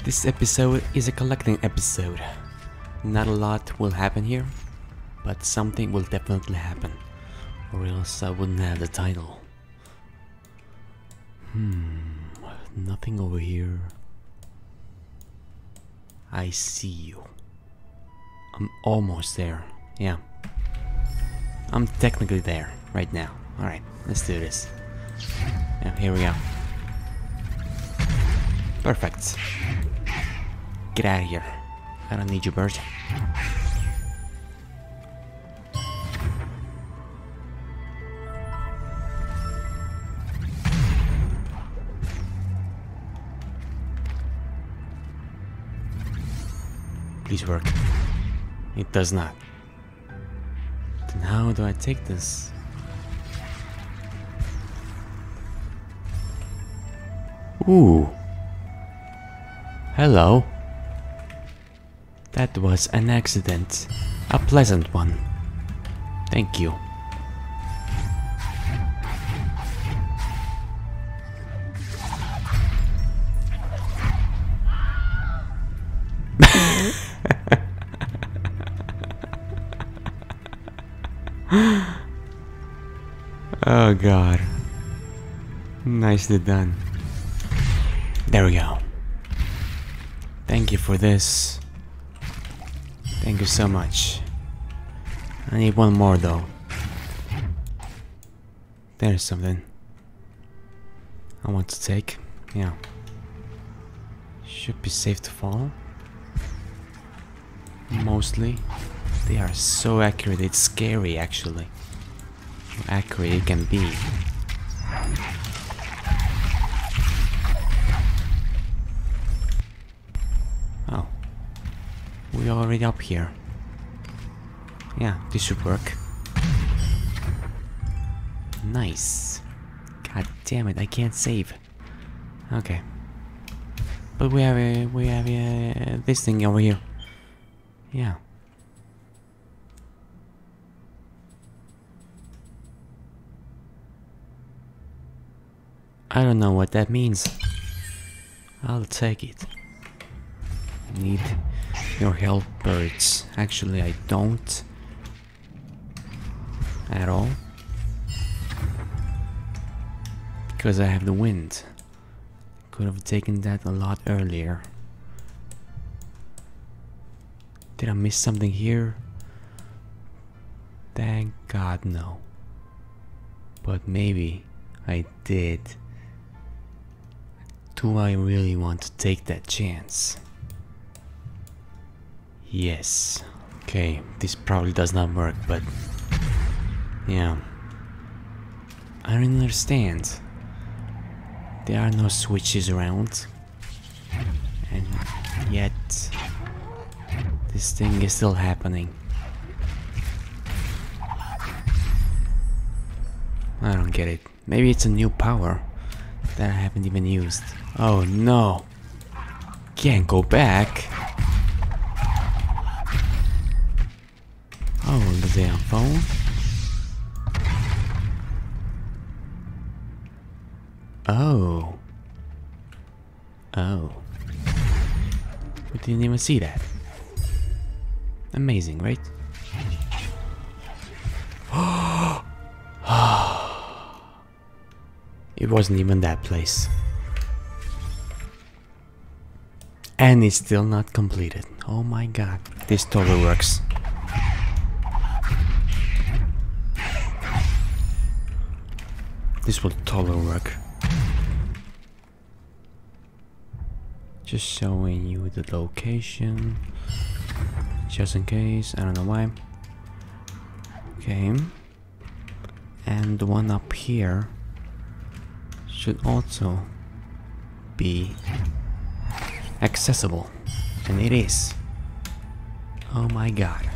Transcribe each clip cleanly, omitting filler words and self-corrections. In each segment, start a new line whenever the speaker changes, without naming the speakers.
This episode is a collecting episode. Not a lot will happen here, but something will definitely happen, or else I wouldn't have the title. Nothing over here. I see you. I'm almost there. Yeah. I'm technically there right now. Alright, let's do this. Yeah, here we go. Perfect. Get out of here. I don't need you, bird. Please work. It does not. Then how do I take this? Ooh. Hello. That was an accident. A pleasant one. Thank you. Oh god. Nicely done. There we go. Thank you for this. Thank you so much. I need one more though. There's something I want to take. Yeah. Should be safe to follow. Mostly. They are so accurate, it's scary actually. How accurate it can be. Oh. We're already up here. Yeah, this should work. Nice. God damn it, I can't save. Okay. But we have this thing over here. Yeah. I don't know what that means. I'll take it. Need your help, birds. Actually, I don't. At all. Because I have the wind. Could have taken that a lot earlier. Did I miss something here? Thank God, no. But maybe I did. Do I really want to take that chance? Yes. Okay, this probably does not work, but yeah. I don't understand. There are no switches around, and yet this thing is still happening. I don't get it. Maybe it's a new power that I haven't even used. Oh no! Can't go back. Oh, the damn phone. Oh. Oh. We didn't even see that. Amazing, right? It wasn't even that place. And it's still not completed. Oh my god. This totally works. This will totally work. Just showing you the location. Just in case. I don't know why. Okay. And the one up here should also be accessible, and it is. Oh my god.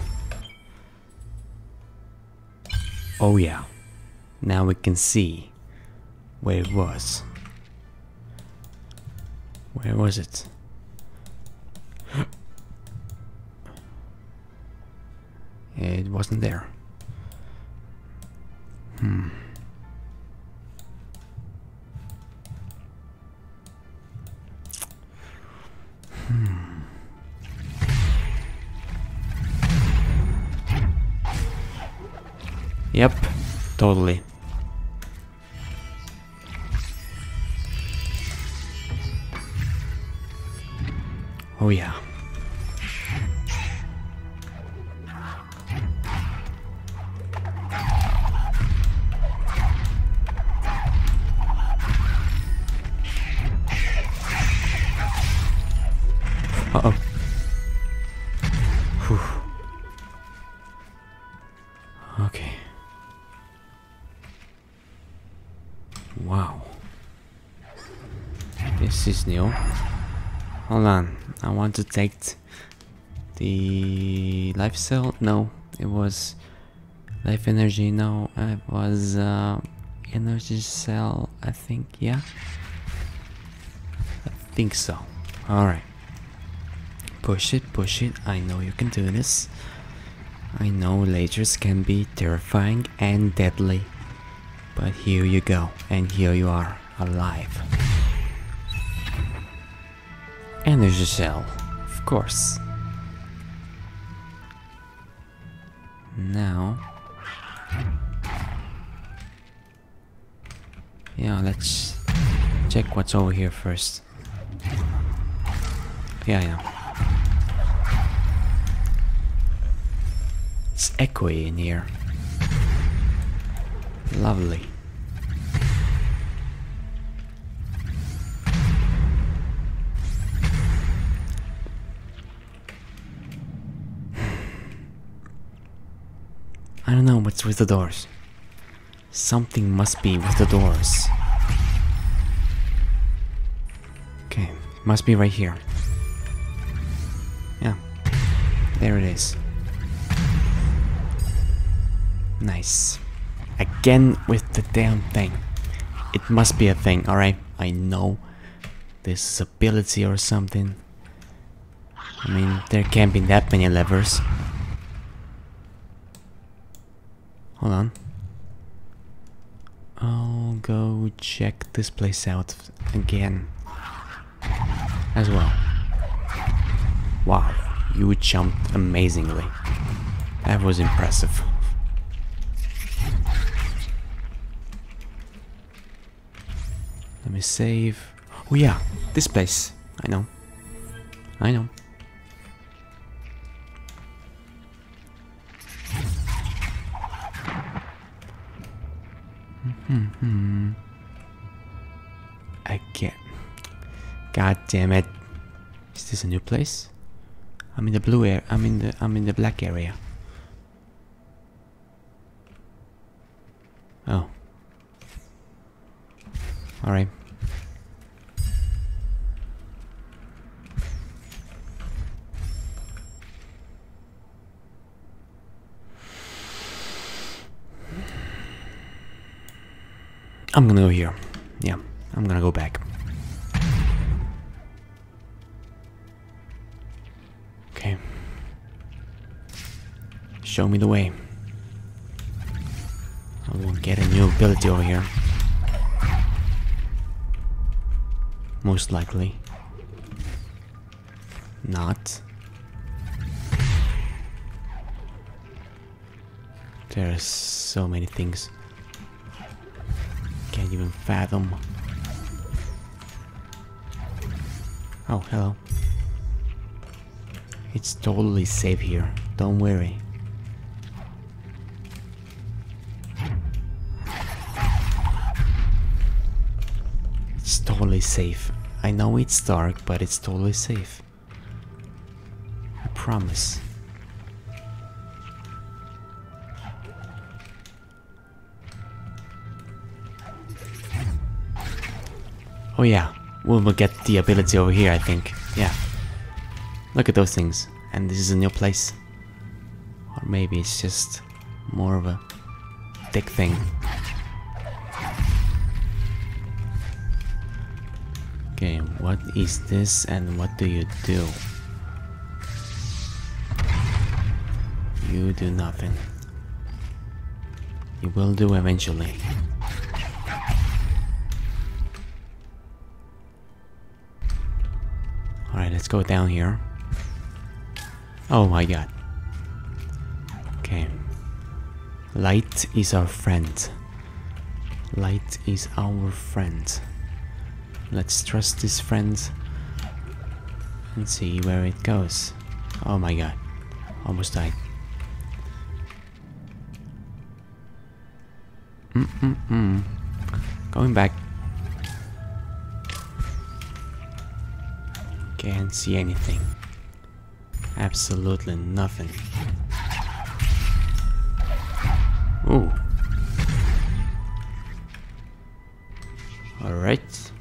Oh yeah. Now we can see where it was. Where was it? It wasn't there. Yep, totally. Oh yeah. Uh-oh. Whew. Okay. Wow. This is new. Hold on. I want to take the life cell. No, it was life energy. No, it was energy cell. I think. Yeah. I think so. All right. Push it, push it. I know you can do this. I know lasers can be terrifying and deadly. But here you go, and here you are, alive. Energy cell, of course. Now... yeah, let's check what's over here first. Yeah. It's echoey in here. Lovely. I don't know what's with the doors. Something must be with the doors. Okay, must be right here. Yeah, there it is. Nice. Again with the damn thing. It must be a thing, alright? I know this is ability or something. I mean, there can't be that many levers. Hold on. I'll go check this place out again as well. Wow, you jumped amazingly. That was impressive. Let me save. Oh yeah, this place. I know. Again. God damn it. Is this a new place? I'm in the blue area. I'm in the black area. Oh. Alright. I'm gonna go here. Yeah, I'm gonna go back. Okay. Show me the way. I will get a new ability over here. Most likely. Not. There's so many things. Can't even fathom. Oh, hello. It's totally safe here. Don't worry. It's totally safe. I know it's dark, but it's totally safe. I promise. Oh yeah, we will get the ability over here, I think. Yeah. Look at those things. And this is a new place. Or maybe it's just more of a thick thing. Okay, what is this and what do you do? You do nothing. You will do eventually. Alright, let's go down here. Oh my god. Okay. Light is our friend. Light is our friend. Let's trust this friend and see where it goes. Oh my god. Almost died. Going back. Can't see anything. Absolutely nothing. Ooh. Alright.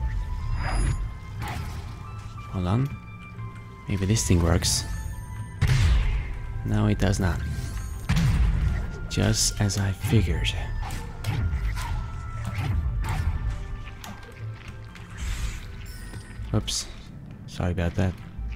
Hold on. Maybe this thing works. No, it does not. Just as I figured. Oops. Sorry about that.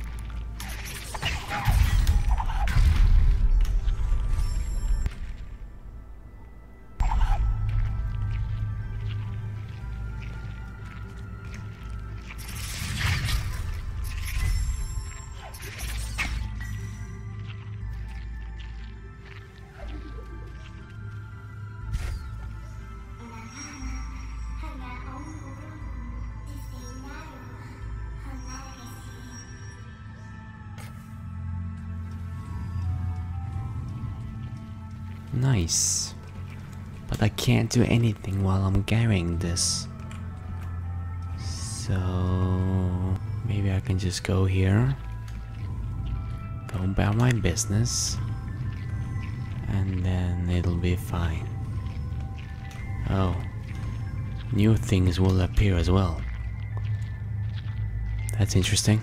Nice. But I can't do anything while I'm carrying this. So maybe I can just go here, go about my business, and then it'll be fine. Oh, new things will appear as well. That's interesting.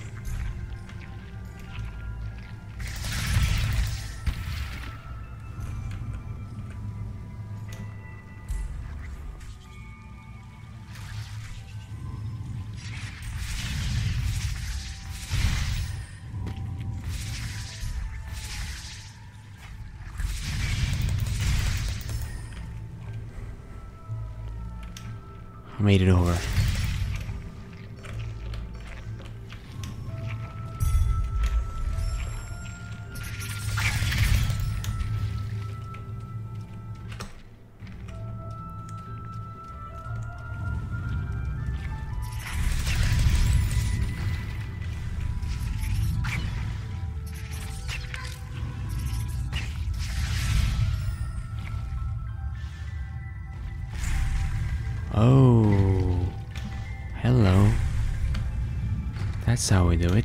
I made it over. Oh, hello. That's how we do it.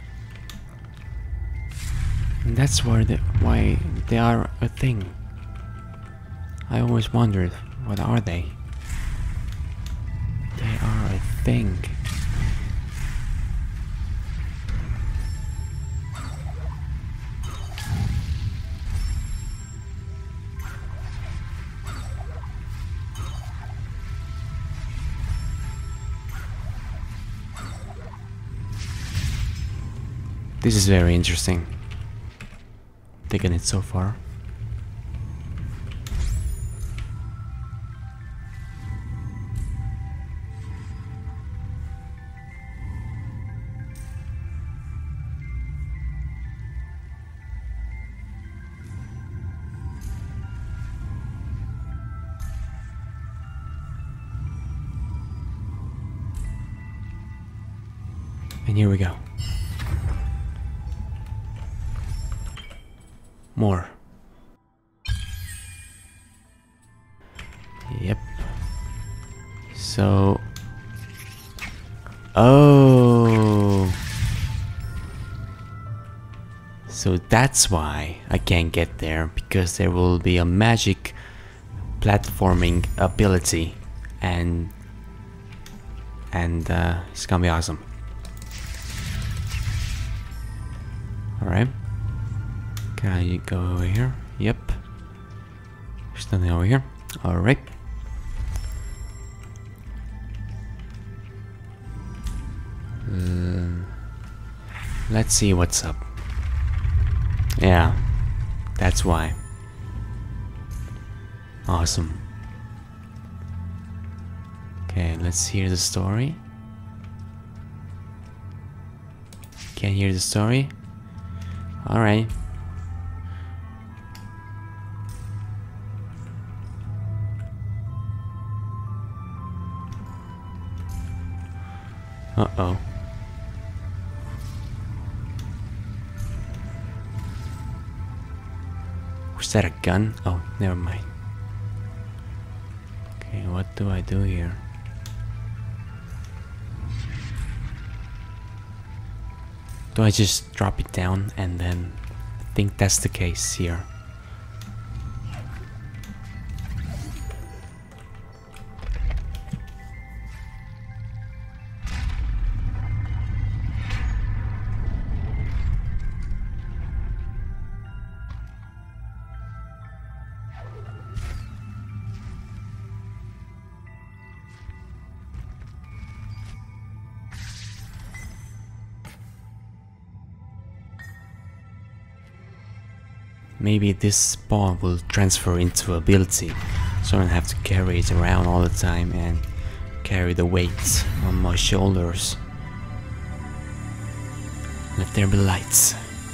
And that's why they are a thing. I always wondered, what are they? They are a thing. This is very interesting. Taking it so far. And here we go. More. Yep. So... Oh! So that's why I can't get there, because there will be a magic platforming ability, and it's gonna be awesome. Alright. Can you go over here? Yep. There's nothing over here. Alright. Let's see what's up. Yeah, that's why. Awesome. Okay, let's hear the story. Can't hear the story? Alright. Uh-oh. Was that a gun? Oh, never mind. Okay, what do I do here? Do I just drop it down and then I think that's the case here. Maybe this spawn will transfer into ability, so I don't have to carry it around all the time and carry the weight on my shoulders. Let there be lights.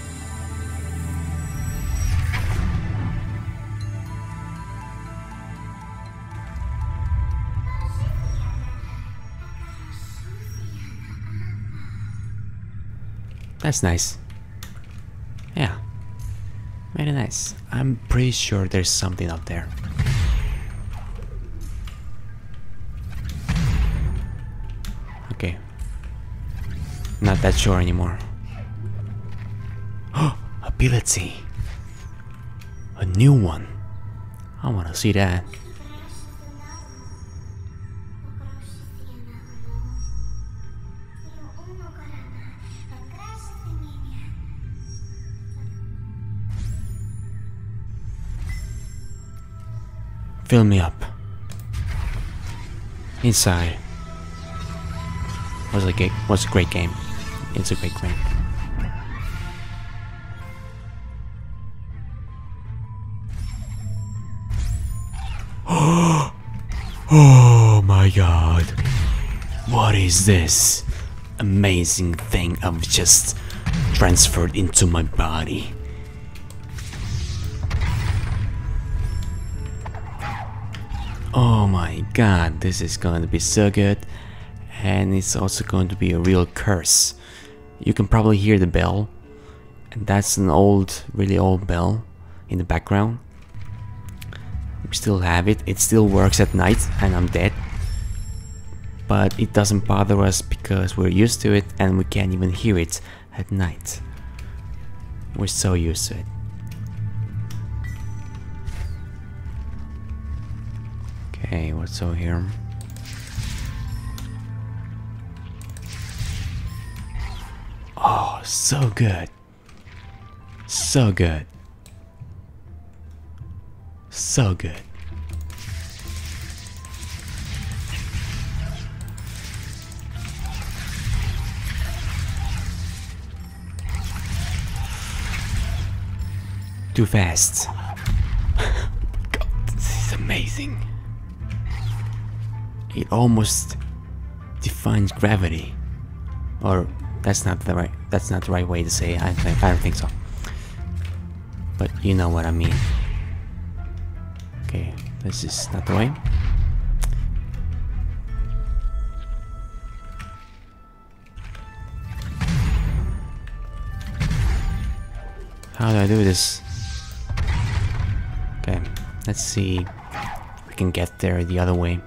That's nice. Yeah. Very nice. I'm pretty sure there's something up there. Okay. Not that sure anymore. Oh, ability. A new one. I wanna see that. Fill me up. Inside. Was a great game. It's a great game. Oh my god. What is this amazing thing I've just transferred into my body? Oh my god, this is going to be so good, and it's also going to be a real curse. You can probably hear the bell, and that's an old, really old bell in the background. We still have it, it still works at night, and I'm dead. But it doesn't bother us because we're used to it and we can't even hear it at night. We're so used to it. Okay, what's over here? Oh, so good. So good. So good. Too fast. God, this is amazing. It almost defines gravity, or that's not the right way to say it. I don't think so, but you know what I mean. Okay, this is not the way. How do I do this? Okay, let's see if we can get there the other way.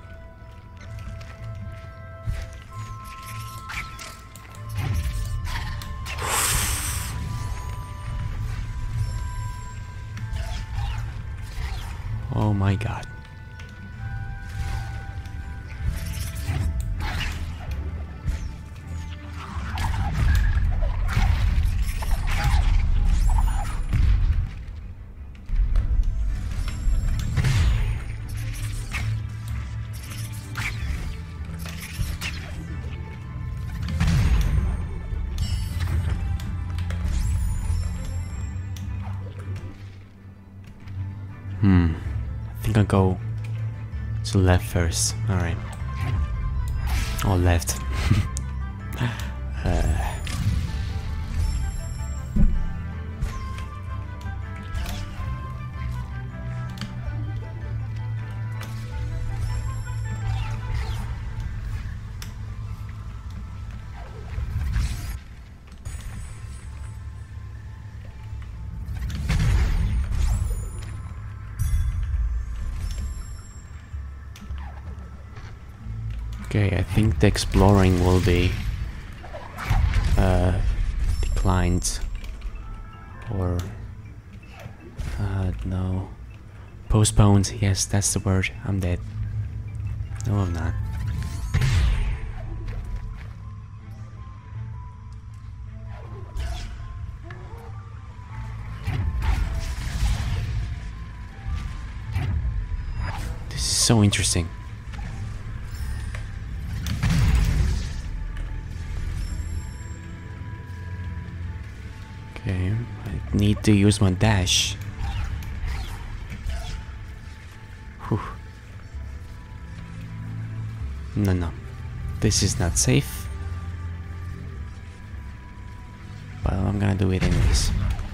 Oh my god. I think I'll go to left first. Alright. Or left. Okay, I think the exploring will be declined, or no, postponed. Yes, that's the word. I'm dead. No, I'm not. This is so interesting. Okay, I need to use my dash. Whew. No, this is not safe. But I'm gonna do it anyways.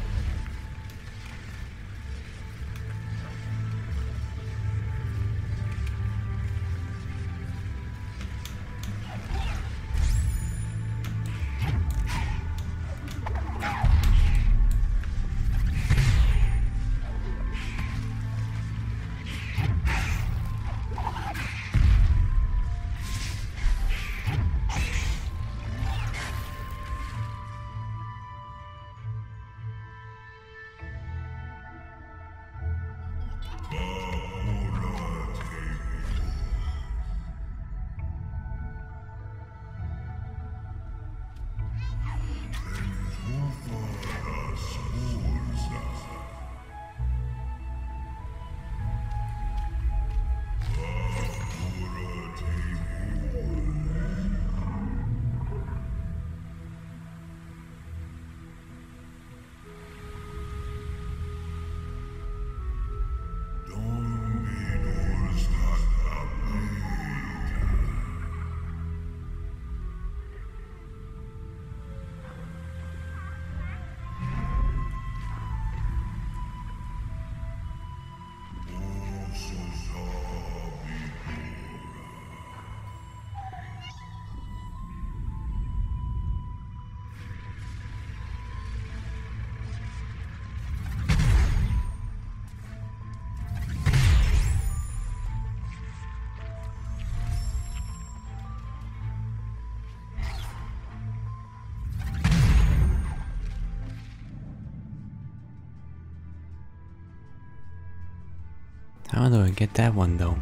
How do I get that one though?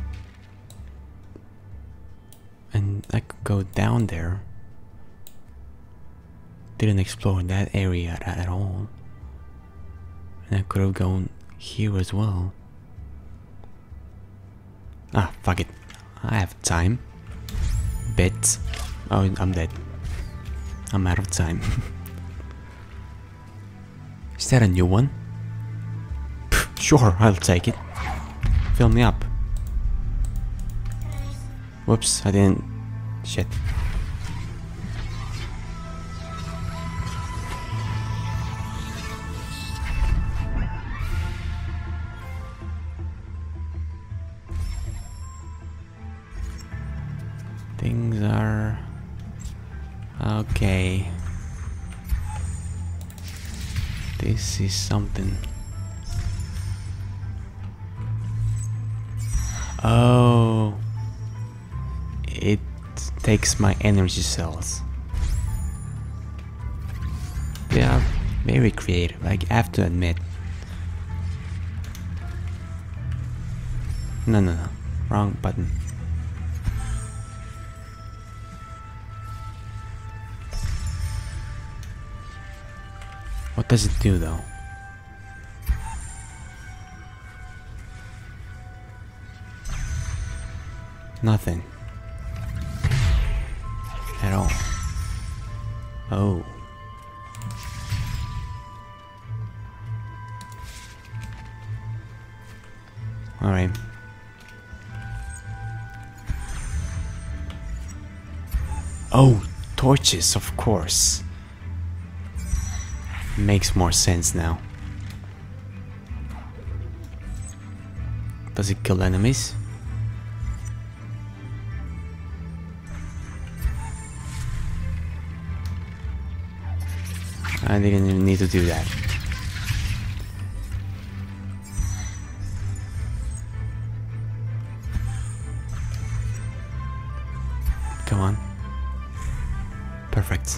And I could go down there. Didn't explore that area at all. And I could have gone here as well. Ah, fuck it. I have time. Bet. Oh, I'm dead. I'm out of time. Is that a new one? Sure, I'll take it. Fill me up. Whoops, I didn't. Shit. Things are okay. This is something. Oh, it takes my energy cells. They are very creative, I have to admit. No, wrong button. What does it do though? Nothing. At all. Oh. Alright. Oh, torches, of course. Makes more sense now. Does it kill enemies? I didn't even need to do that. Perfect.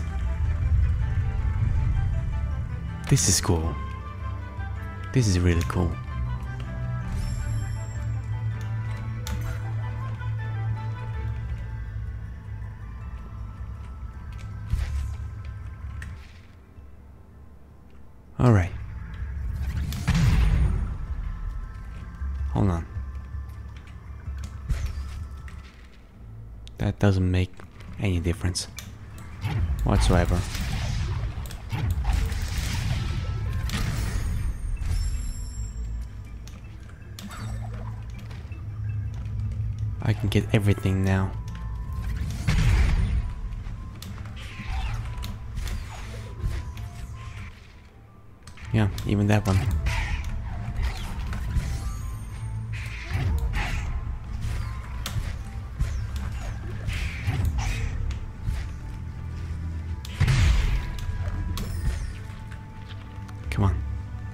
This is cool. This is really cool. Alright. Hold on. That doesn't make any difference whatsoever. I can get everything now. Yeah, even that one. Come on.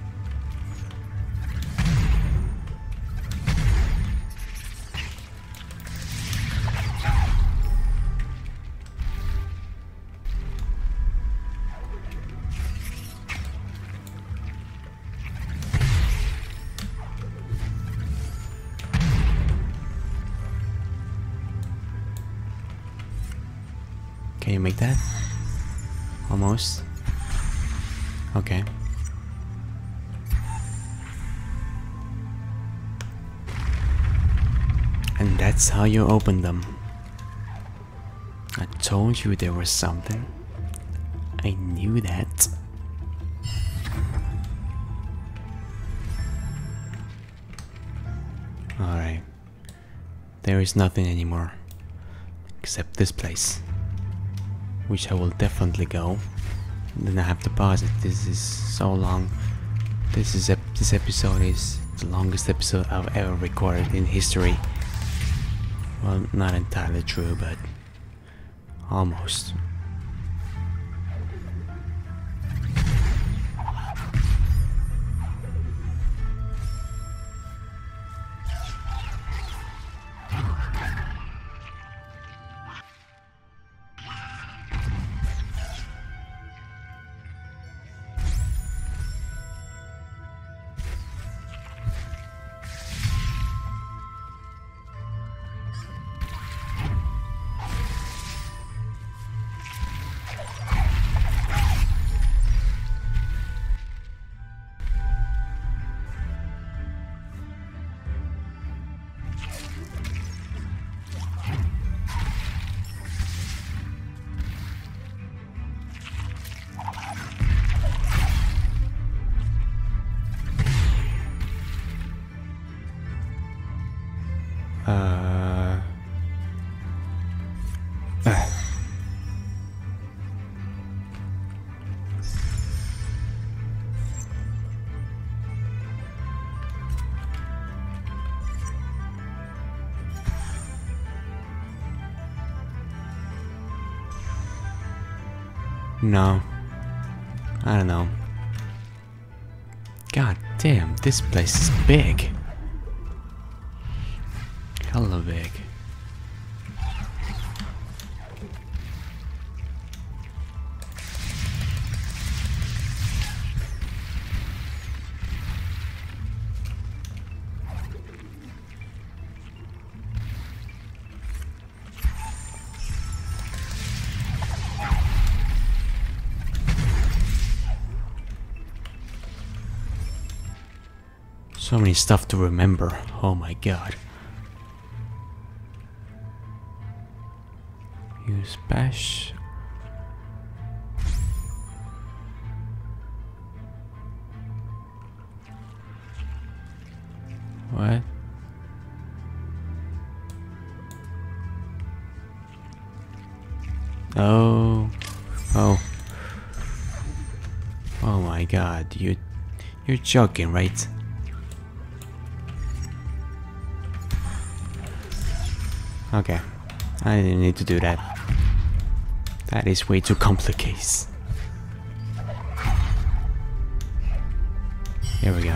Can you make that? Almost. Okay. And that's how you open them. I told you there was something. I knew that. Alright. There is nothing anymore. Except this place. Which I will definitely go. And then I have to pause it. This is so long. This episode is the longest episode I've ever recorded in history. Well, not entirely true, but almost. No. I don't know. God damn, this place is big. Hella big. So many stuff to remember. Oh my god. Use bash. What? Oh. Oh. Oh my god. You're joking, right? Okay, I didn't need to do that. That is way too complicated. Here we go.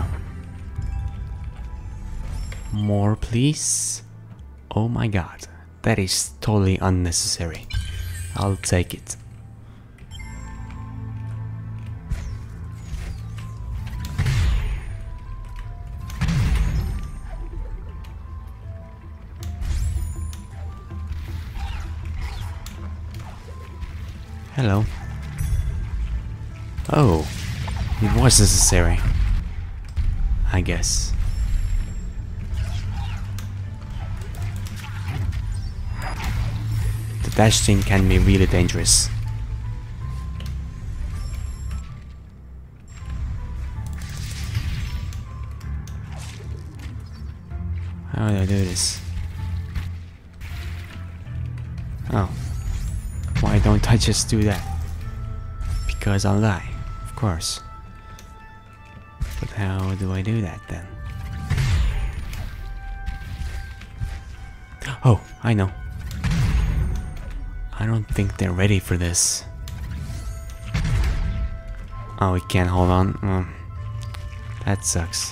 More, please. Oh my god, that is totally unnecessary. I'll take it. Hello. Oh, it was necessary, I guess. The dash thing can be really dangerous. How do I do this? Oh. Why don't I just do that? Because I'll die, of course. But how do I do that then? Oh, I know. I don't think they're ready for this. Oh, we can't hold on. Oh, that sucks.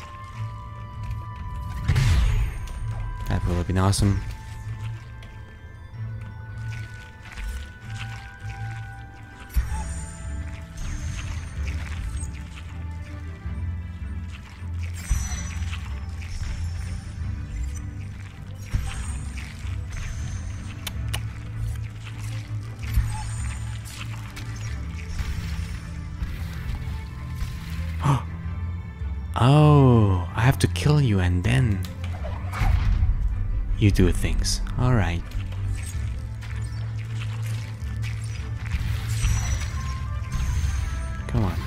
That would have been awesome. Oh, I have to kill you and then you do things. Alright. Come on.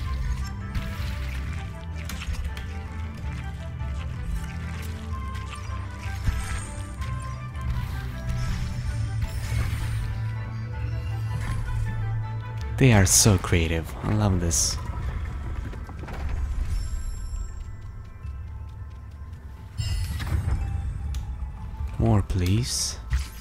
They are so creative. I love this. More, please.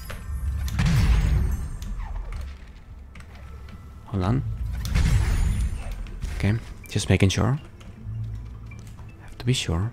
Hold on. Okay, just making sure. Have to be sure.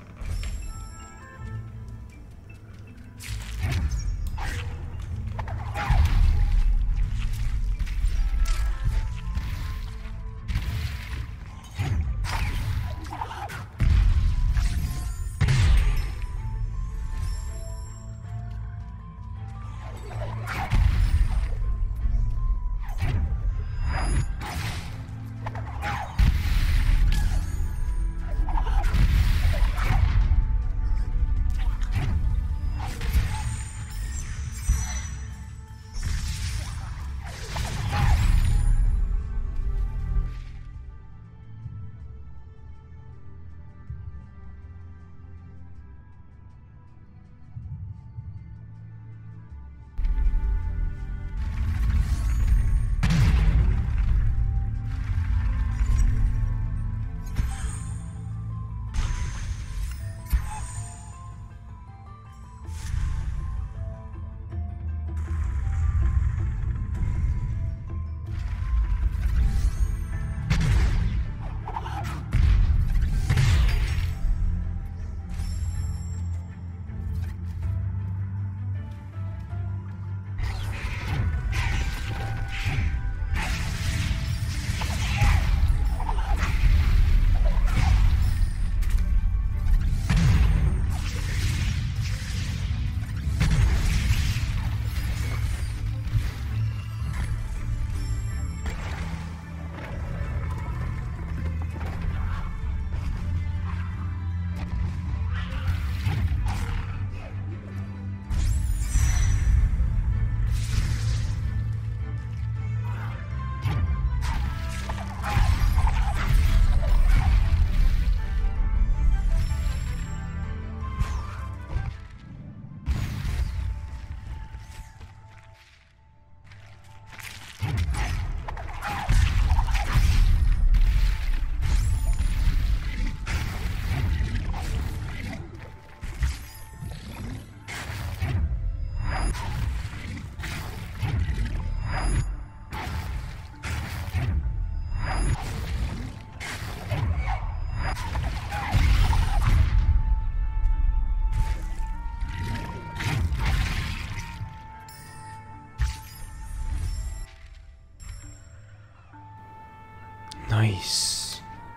Nice.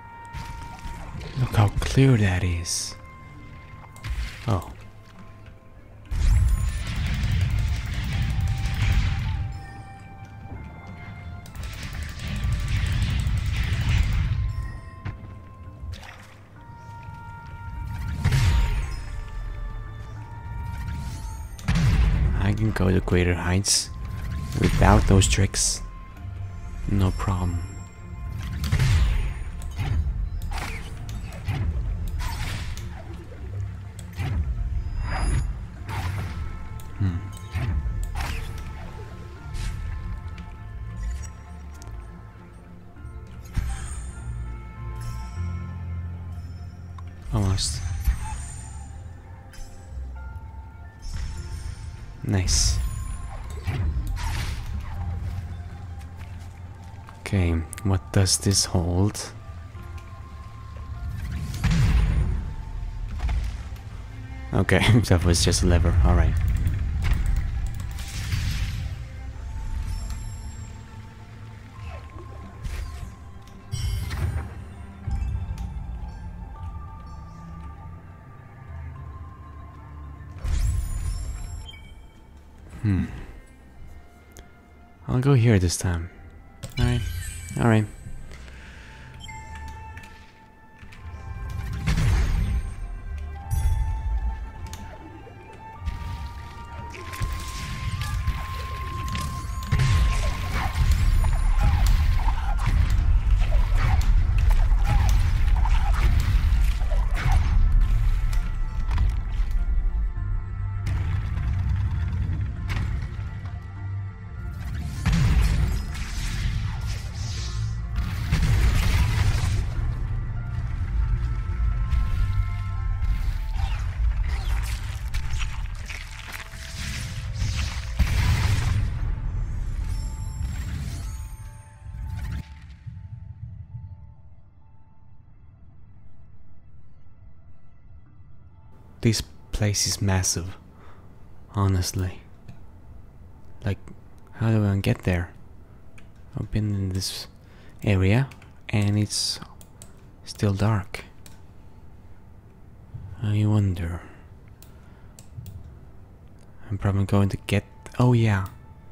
Look how clear that is. Oh. can go to greater heights without those tricks. No problem. Almost. Nice. Okay, what does this hold? Okay, that was just a lever, alright. I'll go here this time. Alright, alright. This place is massive, honestly. Like, how do I get there? I've been in this area and it's still dark. I wonder. I'm probably going to get... Oh yeah.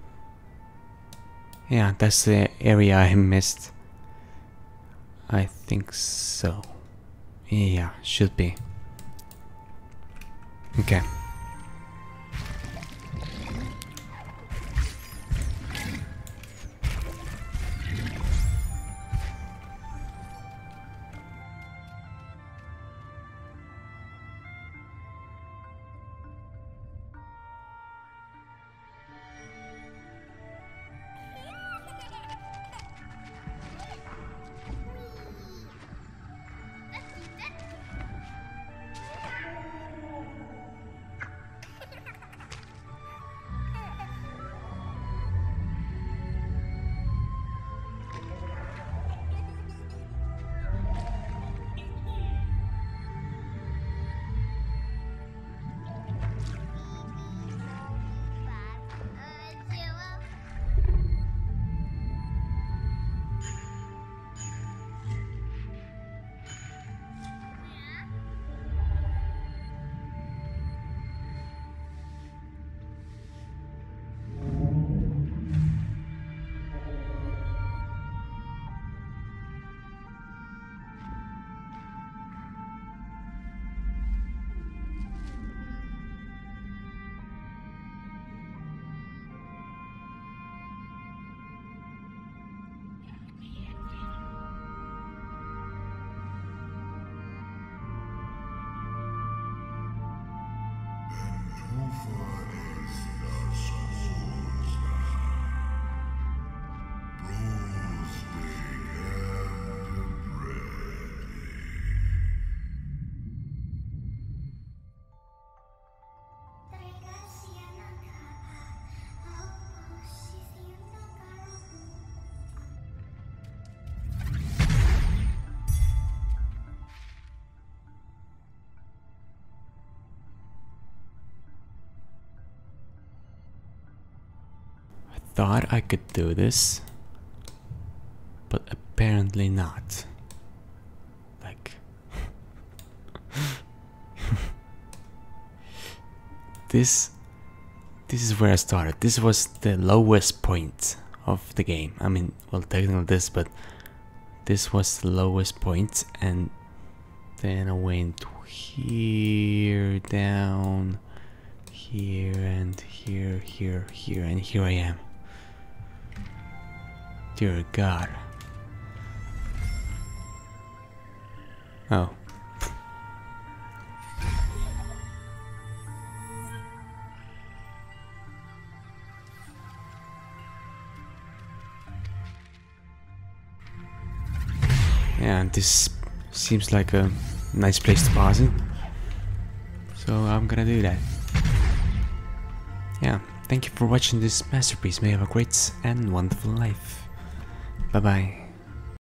Yeah, that's the area I missed. I think so. Yeah, should be. Okay. Thought I could do this, but apparently not. Like, this is where I started. This was the lowest point of the game. I mean, well, technically this, but this was the lowest point, and then I went here, down, here and here, here, here, and here I am. Dear God. Oh. Yeah, this seems like a nice place to pause in. So I'm gonna do that. Yeah, thank you for watching this masterpiece. May you have a great and wonderful life. Bye bye.